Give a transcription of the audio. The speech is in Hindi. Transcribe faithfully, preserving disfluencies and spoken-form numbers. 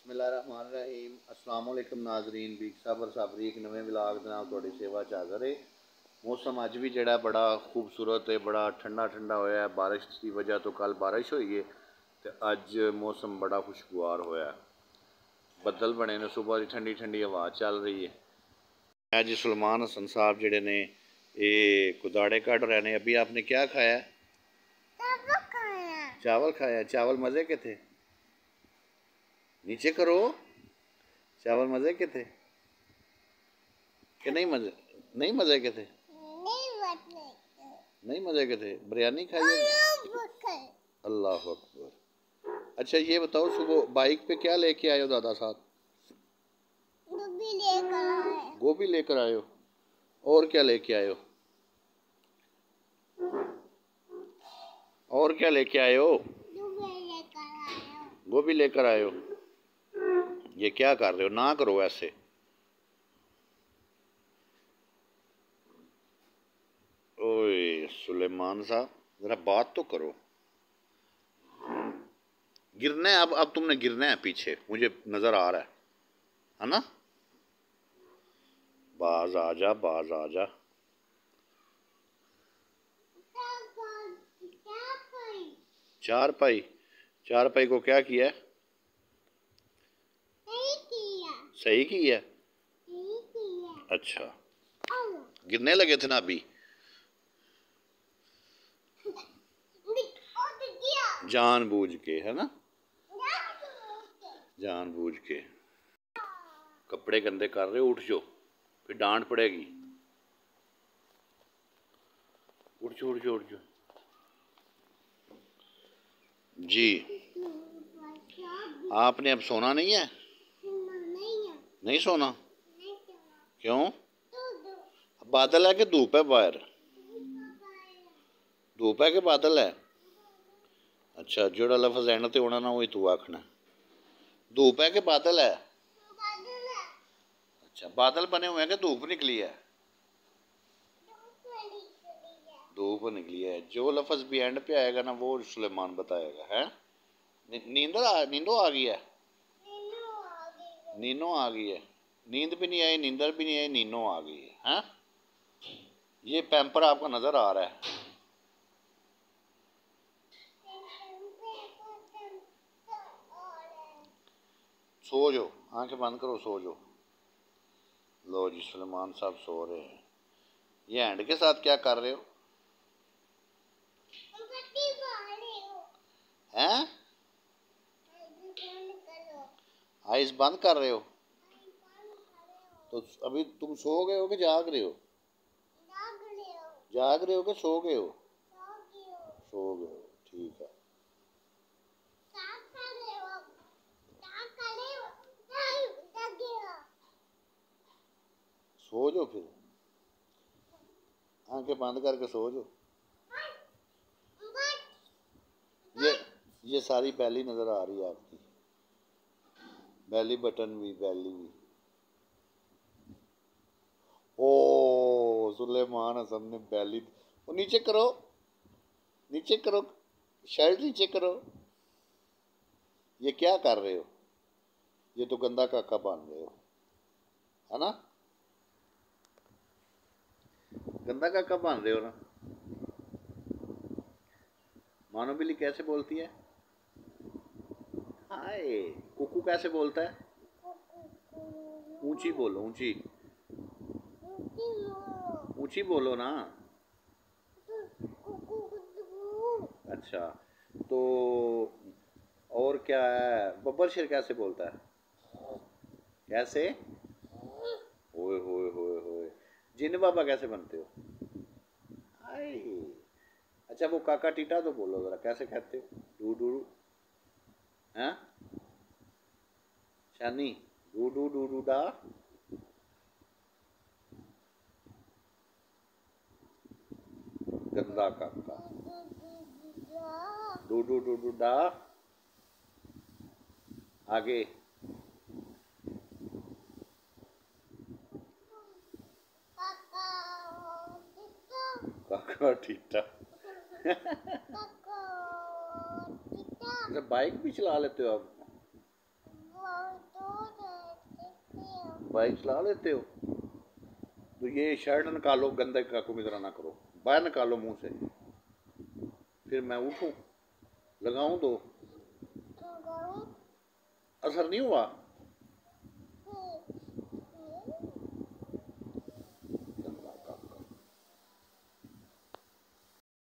बिस्मिल्लाहिर्रहमानिर्रहीम अस्सलाम वालेकुम नाज़रीन बीक साबर साबरी एक नवे विलाग दे नाल तुहाडी सेवा च हाज़र है। मौसम अज भी जिहड़ा बड़ा खूबसूरत है, बड़ा ठंडा ठंडा होया है। बारिश की वजह तो कल बारिश हुई है तो अज मौसम बड़ा खुशगवार होया है। बदल बने ने, सुबह की ठंडी ठंडी हवा चल रही है। अज सुलेमान हसन साहब जिहड़े ने ये कुदाड़े कढ़ रहे हैं। अभी आपने क्या खाया? चावल खाया। चावल खाया। चावल मज़े के थे? नीचे करो। चावल मज़े के थे कि नहीं? मज़े नहीं मज़े के थे? नहीं मज़े के थे। बिरयानी खाई? अल्लाह अकबर। अच्छा ये बताओ, सुबह बाइक पे क्या लेके आए हो दादा साहब? गोभी लेकर आए। गोभी लेकर आए हो। और क्या लेके आए हो? और क्या लेके आए हो? गोभी लेकर आए हो। ये क्या कर रहे हो? ना करो ऐसे। ओए सुलेमान साहब, जरा बात तो करो। गिरना है अब अब तुमने गिरना है पीछे, मुझे नजर आ रहा है है ना? बाज आजा, बाज आजा। चार पाई। चार पाई को क्या किया है? सही किया। सही किया। सही किया। अच्छा, गिरने लगे थे ना अभी? जानबूझ के, है ना? जानबूझ के। कपड़े गंदे कर रहे हो, उठ जाओ, फिर डांट पड़ेगी। उठ जाओ, उठ जाओ, उठ जाओ जी। आपने अब सोना नहीं है? नहीं सोना? क्यों? बादल है कि धूप है बाहर? धूप है कि बादल है? अच्छा, जोड़ा लफ्ज एंड ते होना ना वही तू आखना। धूप है कि बादल है? अच्छा, बादल बने हुए हैं कि धूप निकली है? धूप निकली है। जो लफ्ज भी एंड पे आएगा ना वो सुलेमान बताएगा। है नींदर आ नींदो आ गई है? नीनो आ गई है। नींद भी नहीं आई, नींदर भी नहीं आई, नीनो आ गई है। हैं? ये पैम्पर आपका नजर आ रहा है। सो जाओ, आंखें बंद करो, सो जाओ। लो जी, सुलेमान साहब सो रहे हैं। ये हैंड के साथ क्या कर रहे हो? हैं? आइस बंद कर रहे हो? तो अभी तुम सो गए हो कि जाग रहे हो? जाग रहे हो कि सो गए हो? सो गए हो, ठीक है। सो जाओ फिर, आंखें बंद करके सो जाओ। ये ये सारी बैली नजर आ रही है आपकी, बैली बटन भी, बैली भी। ओ सुलेमान हसन ने बैली, वो नीचे करो, नीचे करो, शर्ट नीचे करो। ये क्या कर रहे हो? ये तो गंदा काका बन रहे हो, है ना? गंदा काका बन रहे हो ना? मानो बिल्ली कैसे बोलती है? हाय। कुकू कैसे बोलता है? ऊंची बोलो, ऊंची ऊंची बोलो ना। अच्छा, तो और क्या है? बब्बर शेर कैसे बोलता है? कैसे? ओए होए होए होए। जिन बाबा कैसे बनते हो? हाय। अच्छा, वो काका टीटा तो बोलो जरा, कैसे कहते हो? डू डू। हैं? शानी डू डू डू डू डा। गंदा काका। डू डू डू डू डा। आगे। काका टीटा। अच्छा, बाइक भी चला लेते हो आप? बाइक चला लेते हो तो ये शर्ट निकालो, गंदे काकों की तरह ना करो, बाहर निकालो मुंह से। फिर मैं उठूं, लगाऊं तो असर नहीं हुआ।